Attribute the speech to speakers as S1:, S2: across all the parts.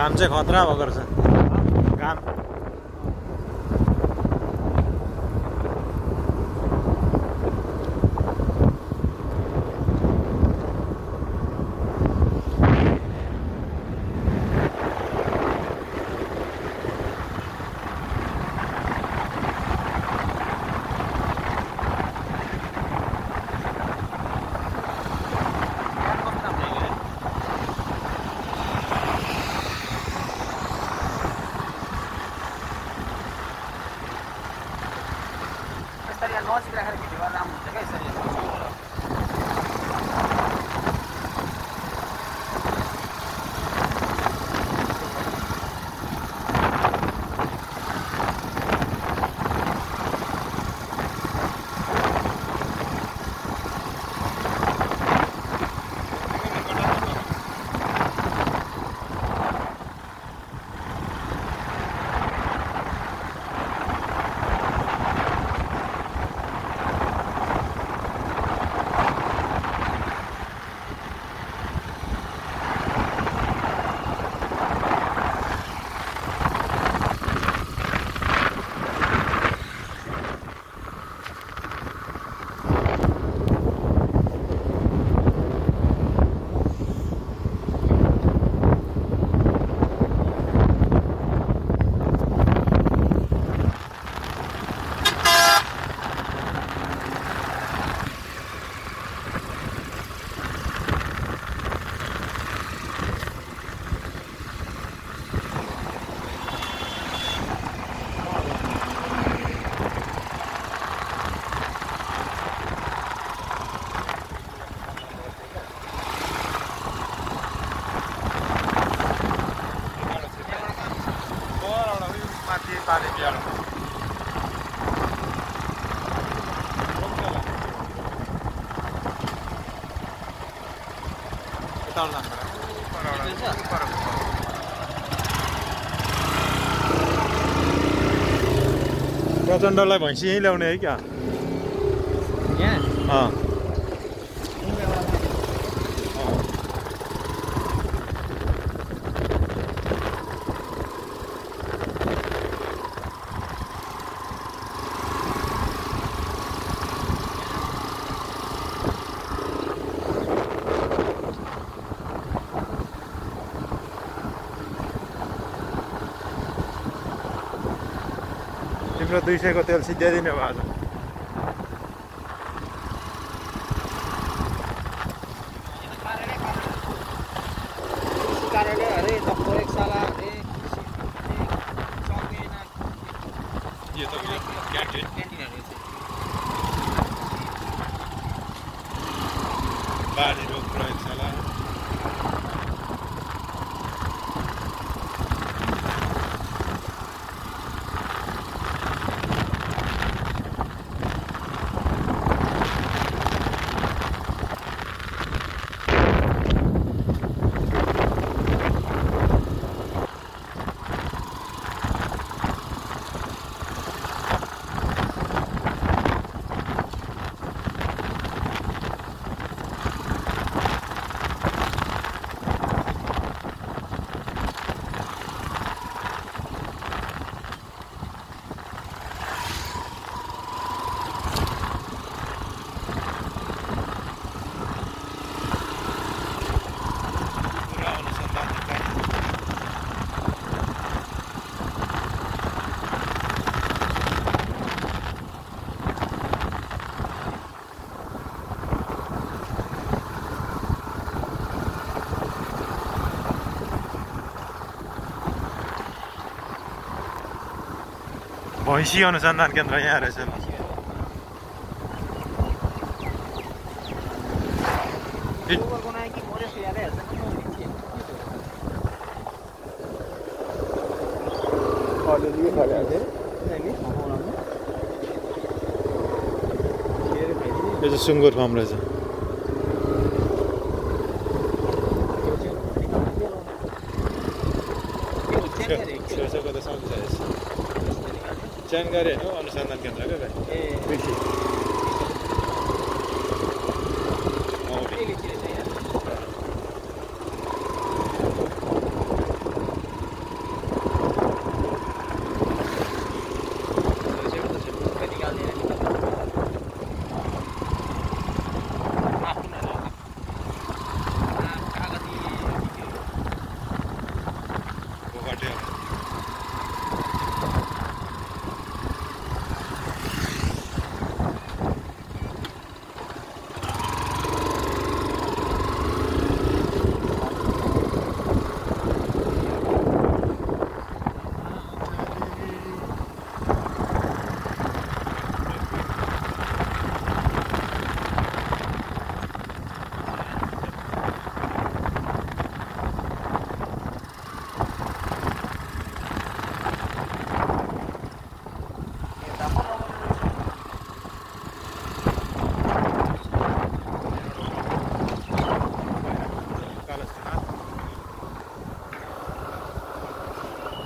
S1: घाम चाहिँ खतरा भएको रहेछ घाम
S2: नजिक राखेर भिडियो गरेर राम्रो हुन्छ क्या यसरी
S1: पानी पियालो प्रचण्डलाई भैँसी यहीँ ल्याउने है क्या यहाँ तिम्रो 200 को तेल सिद्ध्याइदिने भयो आज बाढी रोग प्रयोगशाला भैँसी अनुसन्धान केन्द्र यहाँ रहेछ यो चाहिँ सुँगुर फार्म रहेछ छेउछाउको त सम्झिरहेछ जानकारी होइन अनुसन्धान केन्द्र क्या भाइ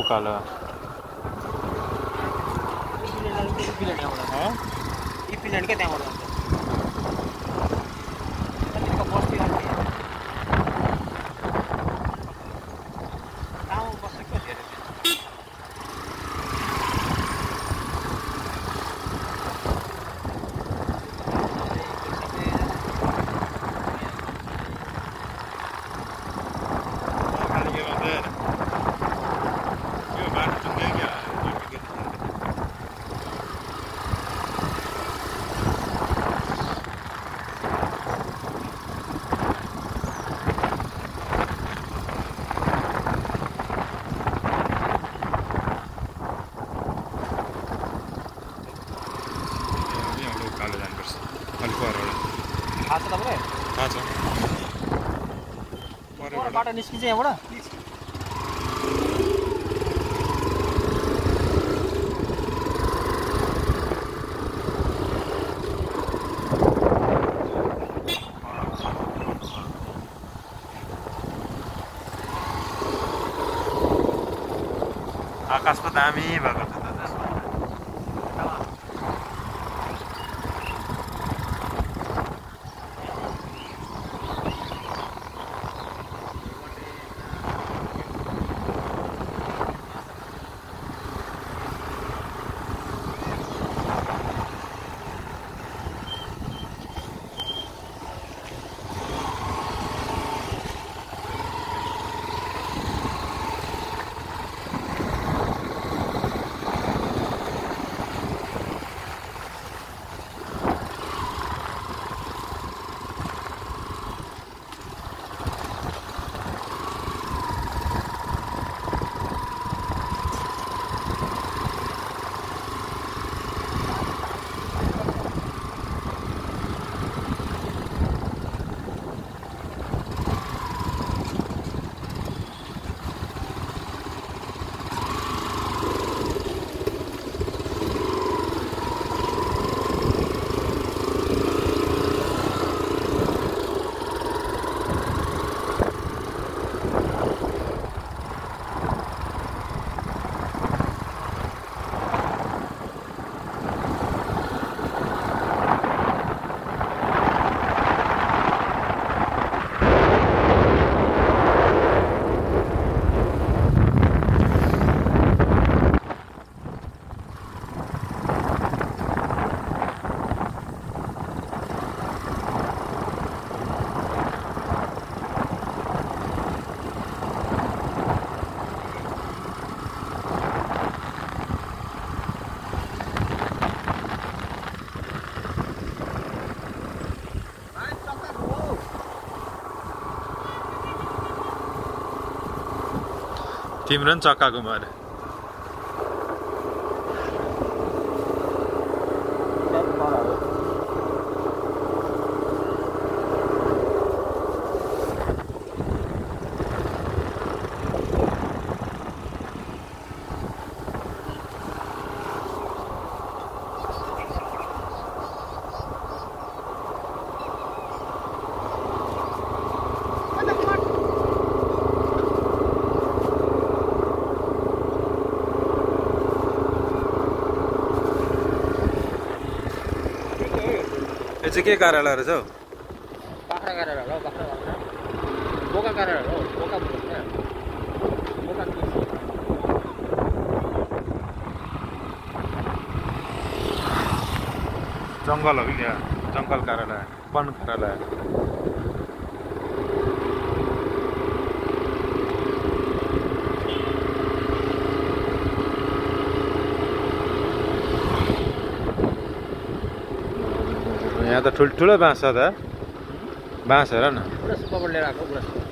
S1: उकालो
S2: इपिल्यान्ड क्या त्यहाँबाट बस्ती गाउँ बसेको धेरै
S1: उकालो जानुपर्छ अलिक पर
S2: थाहा छ तपाईँलाई
S1: थाहा छ
S2: बाटो निस्किन्छ यहाँबाट
S1: आकाश पो दामी भएको छ त तिम्रो नि चक्का घुमाएर यो चाहिँ के कार्यालय रहेछ हौ
S2: बाख्रा कार्यालय हो बाख्रा बोका कार्यालय हो बोका बोका
S1: जङ्गल हो कि क्या जङ्गल कार्यालय वन कार्यालय यहाँ त ठुल्ठुलो बाँस छ त बाँस हेर न
S2: पुरा सुपर लिएर आएको पुरा